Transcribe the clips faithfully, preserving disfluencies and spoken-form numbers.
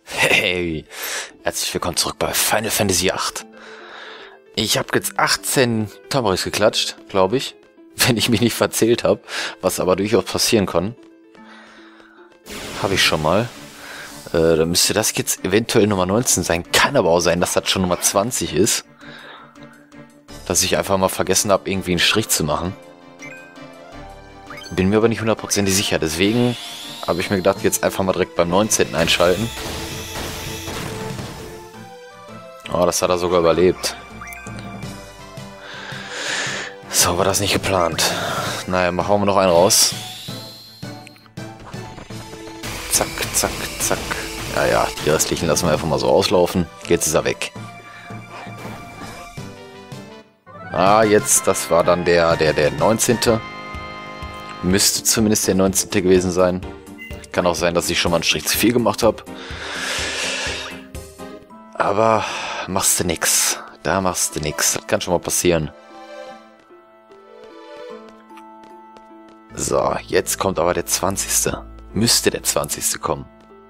Hey, herzlich willkommen zurück bei Final Fantasy acht. Ich habe jetzt achtzehn Tomboys geklatscht, glaube ich, wenn ich mich nicht verzählt habe, was aber durchaus passieren kann. Habe ich schon mal. Äh, dann müsste das jetzt eventuell Nummer neunzehn sein. Kann aber auch sein, dass das schon Nummer zwanzig ist. Dass ich einfach mal vergessen habe, irgendwie einen Strich zu machen. Bin mir aber nicht hundertprozentig sicher. Deswegen habe ich mir gedacht, jetzt einfach mal direkt beim neunzehnten einschalten. Oh, das hat er sogar überlebt. So war das nicht geplant. Naja, machen wir noch einen raus. Zack, zack, zack. Ja, ja, die restlichen lassen wir einfach mal so auslaufen. Jetzt ist er weg. Ah, jetzt, das war dann der, der, der neunzehnte. Müsste zumindest der neunzehnte gewesen sein. Kann auch sein, dass ich schon mal einen Strich zu viel gemacht habe. Aber machst du nix. Da machst du nix. Das kann schon mal passieren. So, jetzt kommt aber der zwanzigste. Müsste der zwanzigste kommen.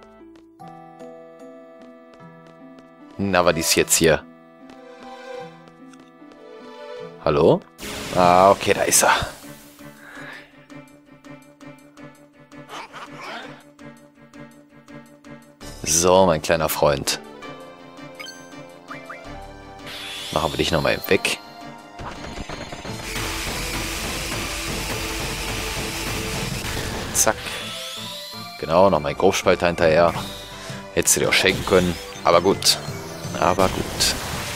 Na, was ist jetzt hier? Hallo? Ah, okay, da ist er. So, mein kleiner Freund. Machen wir dich nochmal weg. Zack. Genau, noch mein Grobspalter hinterher. Hättest du dir auch schenken können. Aber gut. Aber gut.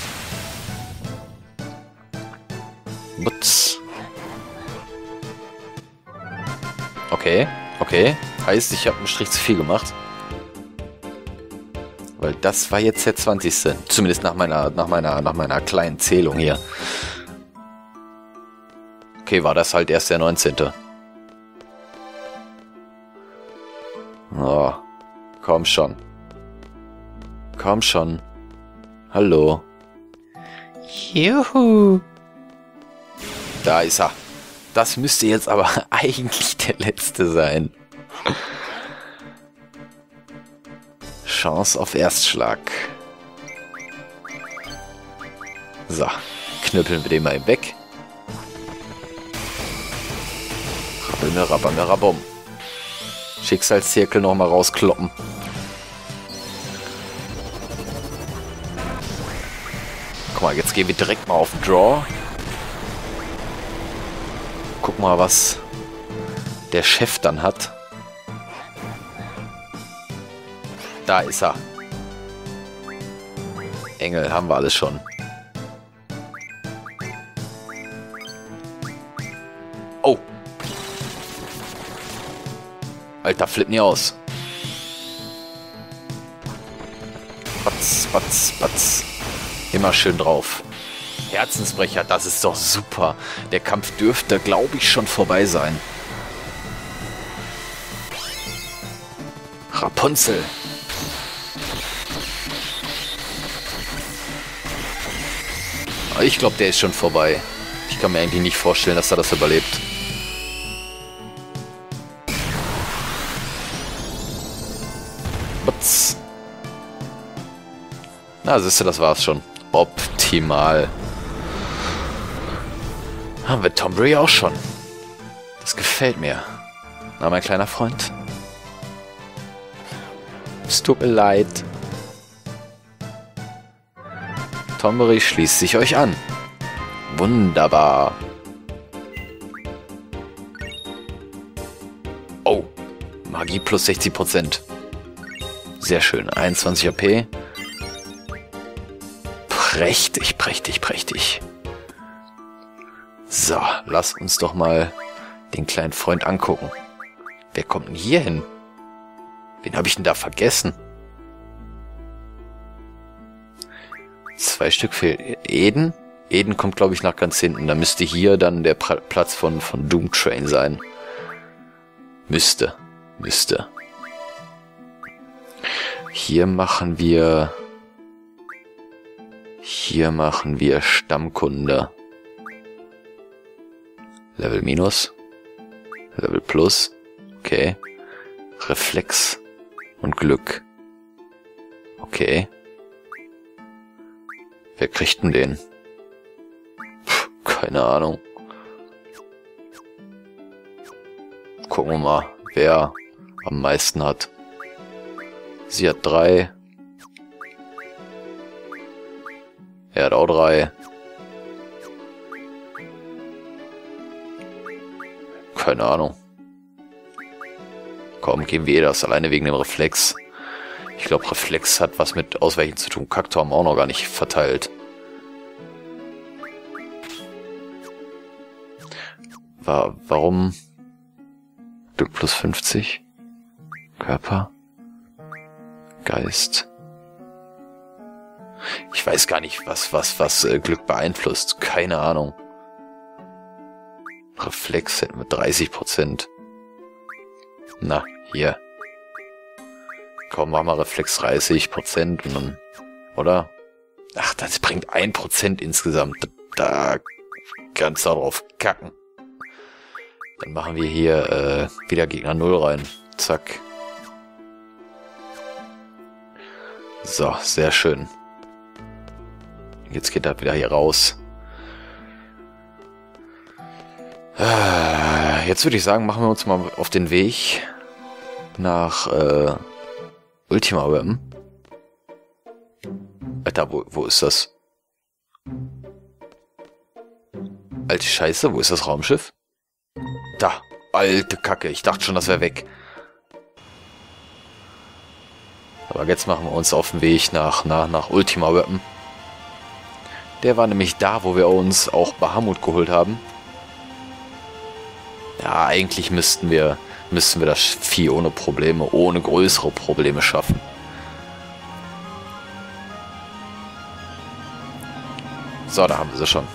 Butz. Okay, okay. Heißt, ich habe einen Strich zu viel gemacht. Weil das war jetzt der zwanzigste. Zumindest nach meiner, nach meiner, nach meiner kleinen Zählung hier. Okay, war das halt erst der neunzehnte. Oh, komm schon. Komm schon. Hallo. Juhu. Da ist er. Das müsste jetzt aber eigentlich der letzte sein. Chance auf Erstschlag. So, knüppeln wir den mal weg. Rabbelme, rabbelme, rabum. Schicksalszirkel nochmal rauskloppen. Guck mal, jetzt gehen wir direkt mal auf Draw. Guck mal, was der Chef dann hat. Da ist er. Engel, haben wir alles schon. Oh. Alter, flipp nie aus. Batz, batz, batz. Immer schön drauf. Herzensbrecher, das ist doch super. Der Kampf dürfte, glaube ich, schon vorbei sein. Rapunzel. Ich glaube, der ist schon vorbei. Ich kann mir eigentlich nicht vorstellen, dass er das überlebt. Ups. Na, siehst du, das war's schon. Optimal. Haben wir Tombury auch schon. Das gefällt mir. Na, mein kleiner Freund. Es tut mir leid. Tombury schließt sich euch an. Wunderbar. Oh, Magie plus sechzig Prozent. Sehr schön. einundzwanzig A P. Prächtig, prächtig, prächtig. So, lass uns doch mal den kleinen Freund angucken. Wer kommt denn hier hin? Wen habe ich denn da vergessen? Zwei Stück fehlen. Eden? Eden kommt, glaube ich, nach ganz hinten. Da müsste hier dann der pra Platz von, von Doom Train sein. Müsste. Müsste. Hier machen wir... Hier machen wir Stammkunde. Level minus. Level plus. Okay. Reflex und Glück. Okay. Wer kriegt denn den? Puh, keine Ahnung. Gucken wir mal, wer am meisten hat. Sie hat drei. Er hat auch drei. Keine Ahnung. Komm, geben wir ihr das, alleine wegen dem Reflex. Ich glaube, Reflex hat was mit Ausweichen zu tun. Kaktor haben wir auch noch gar nicht verteilt. War, warum? Glück plus fünfzig. Körper. Geist. Ich weiß gar nicht, was, was, was äh, Glück beeinflusst. Keine Ahnung. Reflex hätten wir dreißig Prozent. Na, hier. Komm, machen wir Reflex dreißig Prozent und dann, oder? Ach, das bringt ein Prozent insgesamt. Da kannst du drauf kacken. Dann machen wir hier äh, wieder Gegner null rein. Zack. So, sehr schön. Jetzt geht er wieder hier raus. Jetzt würde ich sagen, machen wir uns mal auf den Weg nach äh, Ultima Weapon. Alter, wo, wo ist das? Alte Scheiße, wo ist das Raumschiff? Da, alte Kacke, ich dachte schon, das wäre weg. Aber jetzt machen wir uns auf den Weg nach, nach, nach Ultima Weapon. Der war nämlich da, wo wir uns auch Bahamut geholt haben. Ja, eigentlich müssten wir, müssten wir das Vieh ohne Probleme, ohne größere Probleme schaffen. So, da haben wir sie schon.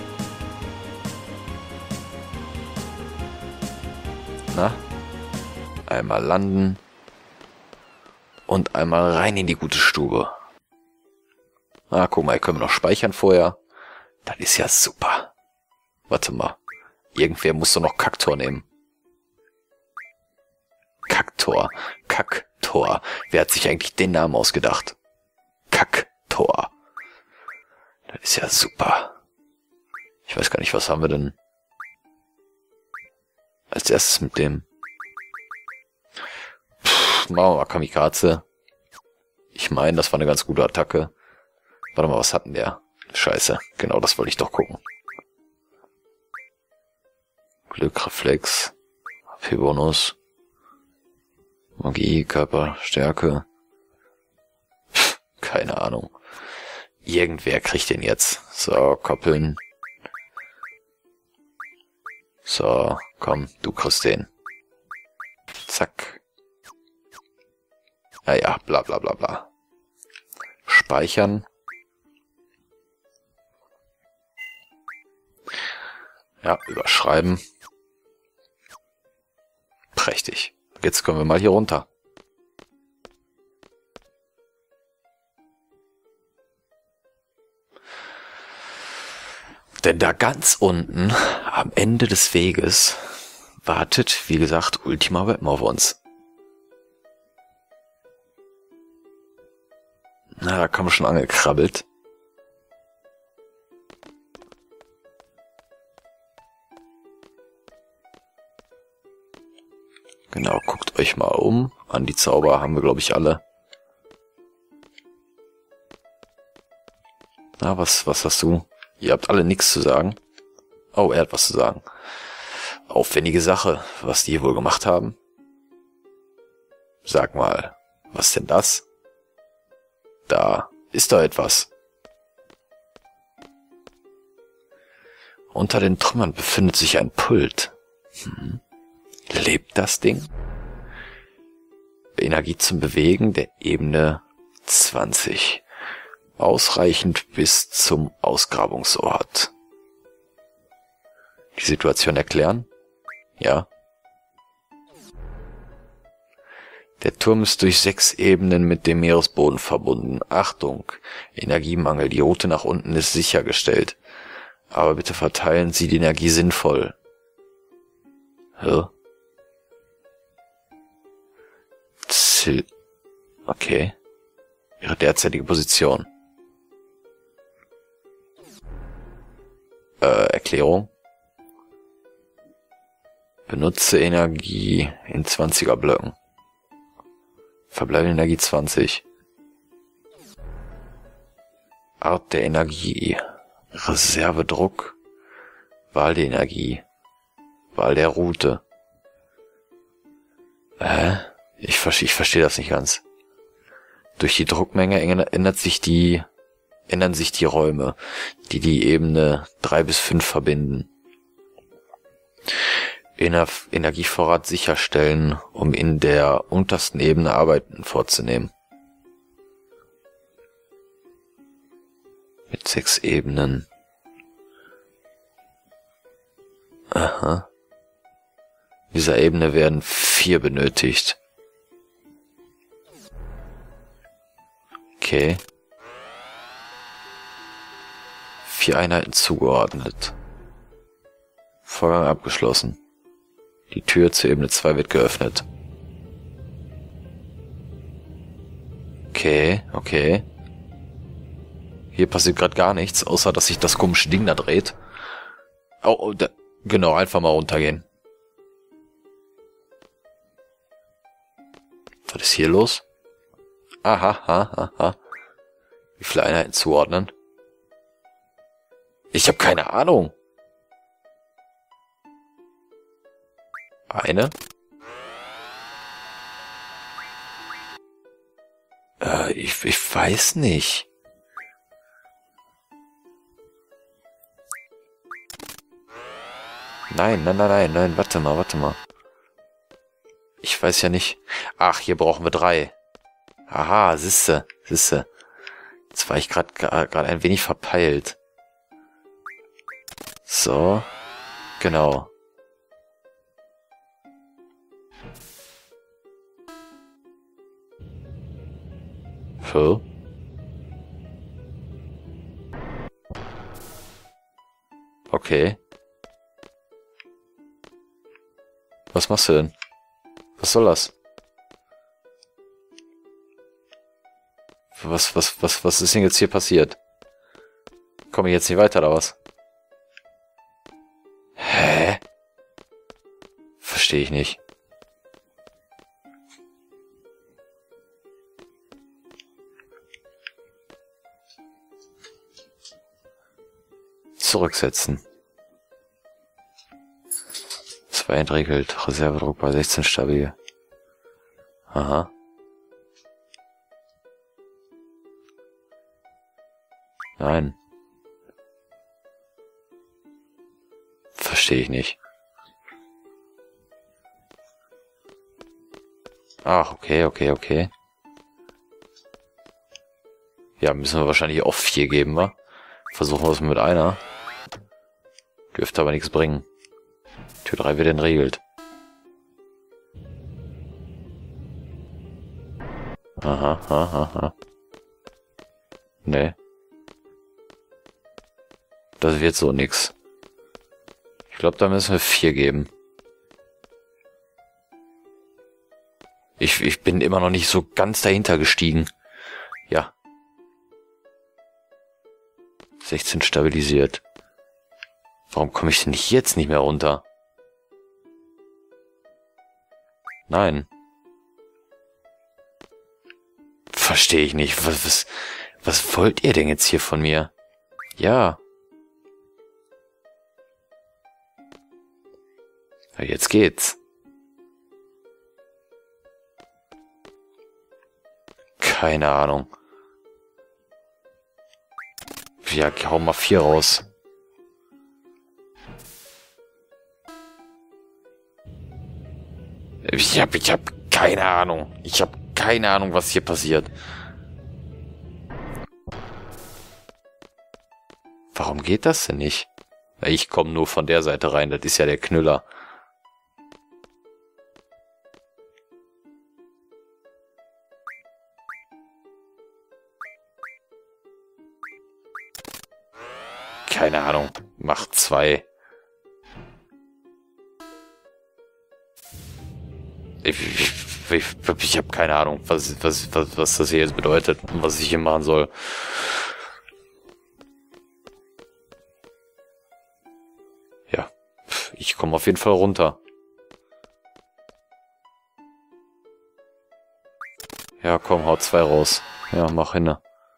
Na? Einmal landen. Und einmal rein in die gute Stube. Ah, guck mal, hier können wir noch speichern vorher. Das ist ja super. Warte mal. Irgendwer muss doch noch Kaktor nehmen. Kaktor. Kaktor. Wer hat sich eigentlich den Namen ausgedacht? Kaktor. Das ist ja super. Ich weiß gar nicht, was haben wir denn als erstes mit dem? Pff, machen wir mal Kamikaze. Ich meine, das war eine ganz gute Attacke. Warte mal, was hatten der? Scheiße, genau das wollte ich doch gucken. Glück, Reflex, H P-Bonus, Magie, Körper, Stärke. Pff, keine Ahnung. Irgendwer kriegt den jetzt. So, koppeln. So, komm, du kriegst den. Zack. Ja, ja, bla bla bla bla. Speichern. Ja, überschreiben. Prächtig. Jetzt kommen wir mal hier runter. Denn da ganz unten, am Ende des Weges, wartet, wie gesagt, Ultima Weapon auf uns. Na, da kam schon angekrabbelt. Genau, guckt euch mal um. An die Zauber haben wir, glaube ich, alle. Na, was, was hast du? Ihr habt alle nichts zu sagen. Oh, er hat was zu sagen. Aufwendige Sache, was die hier wohl gemacht haben. Sag mal, was denn das? Da ist da etwas. Unter den Trümmern befindet sich ein Pult. Hm. Lebt das Ding? Energie zum Bewegen der Ebene zwanzig. Ausreichend bis zum Ausgrabungsort. Die Situation erklären? Ja. Der Turm ist durch sechs Ebenen mit dem Meeresboden verbunden. Achtung, Energiemangel. Die Route nach unten ist sichergestellt. Aber bitte verteilen Sie die Energie sinnvoll. Hä? Okay. Ihre derzeitige Position. Äh, Erklärung. Benutze Energie in zwanziger Blöcken. Verbleibende Energie zwanzig. Art der Energie. Reservedruck. Wahl der Energie. Wahl der Route. Hä? Ich, verstehe, ich verstehe das nicht ganz. Durch die Druckmenge ändert sich die, ändern sich die Räume, die die Ebene drei bis fünf verbinden. Ener Energievorrat sicherstellen, um in der untersten Ebene Arbeiten vorzunehmen. Mit sechs Ebenen. Aha. Dieser Ebene werden vier benötigt. Okay. Vier Einheiten zugeordnet. Vorgang abgeschlossen. Die Tür zur Ebene zwei wird geöffnet. Okay, okay. Hier passiert gerade gar nichts, außer dass sich das komische Ding da dreht. Oh, oh da, genau, einfach mal runtergehen. Was ist hier los? Aha, ha, ha. Wie viele Einheiten zuordnen? Ich habe keine Ahnung. Eine? Äh, ich, ich weiß nicht. Nein, nein, nein, nein, nein, warte mal, warte mal. Ich weiß ja nicht. Ach, hier brauchen wir drei. Aha, sisse, sisse. Jetzt war ich gerade gerade ein wenig verpeilt. So, genau. So. Okay. Was machst du denn? Was soll das? Was, was, was, was ist denn jetzt hier passiert? Komme ich jetzt nicht weiter, oder was? Hä? Verstehe ich nicht. Zurücksetzen. zwei entregelt. Reservedruck bei sechzehn stabil. Aha. Nein. Verstehe ich nicht. Ach, okay, okay, okay. Ja, müssen wir wahrscheinlich auch vier geben, wa? Versuchen wir es mit einer. Dürfte aber nichts bringen. Tür drei wird entriegelt. Aha, aha, aha. Nee. Das wird so nix. Ich glaube, da müssen wir vier geben. Ich, ich bin immer noch nicht so ganz dahinter gestiegen. Ja. sechzehn stabilisiert. Warum komme ich denn jetzt nicht mehr runter? Nein. Verstehe ich nicht. Was, was, was wollt ihr denn jetzt hier von mir? Ja. Ja, jetzt geht's. Keine Ahnung. Ja, hau mal vier raus. Ich hab, ich hab keine Ahnung. Ich hab keine Ahnung, was hier passiert. Warum geht das denn nicht? Ich komme nur von der Seite rein, das ist ja der Knüller. Keine Ahnung. Macht zwei. Ich, ich habe keine Ahnung, was, was, was, was das hier jetzt bedeutet und was ich hier machen soll. Ja, ich komme auf jeden Fall runter. Ja, komm, hau zwei raus. Ja, mach hin.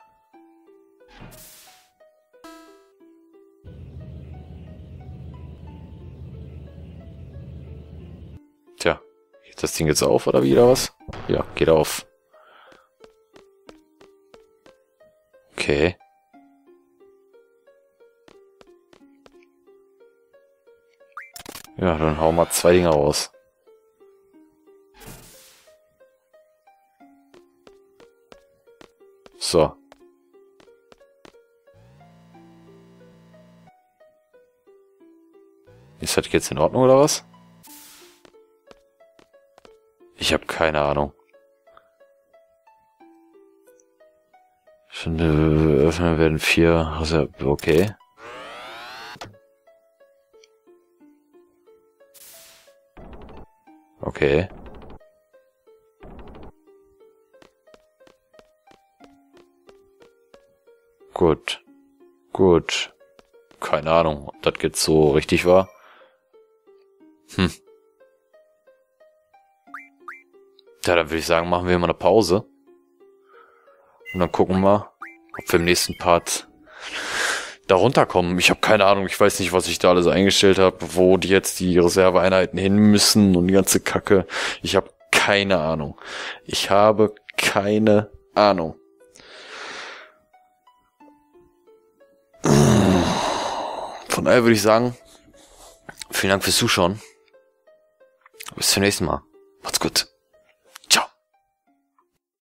Tja, geht das Ding jetzt auf oder wieder was? Ja, geht auf. Okay. Ja, dann hau mal zwei Dinger raus. So. Ist das jetzt in Ordnung oder was? Ich habe keine Ahnung. Schon äh, öffnen werden vier. Also, okay. Okay. Gut. Gut. Keine Ahnung, ob das jetzt so richtig war. Hm. Ja, dann würde ich sagen, machen wir mal eine Pause. Und dann gucken wir, ob wir im nächsten Part da runterkommen. Ich habe keine Ahnung, ich weiß nicht, was ich da alles eingestellt habe, wo die jetzt die Reserveeinheiten hin müssen und die ganze Kacke. Ich habe keine Ahnung. Ich habe keine Ahnung. Von daher würde ich sagen, vielen Dank fürs Zuschauen. Bis zum nächsten Mal. Macht's gut.